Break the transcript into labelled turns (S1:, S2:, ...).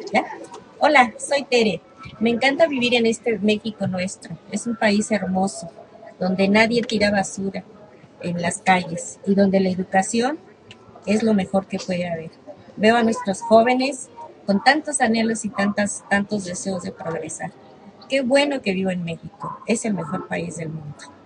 S1: ¿Ya? Hola, soy Tere. Me encanta vivir en este México nuestro. Es un país hermoso, donde nadie tira basura en las calles y donde la educación es lo mejor que puede haber. Veo a nuestros jóvenes con tantos anhelos y tantos deseos de progresar. Qué bueno que vivo en México. Es el mejor país del mundo.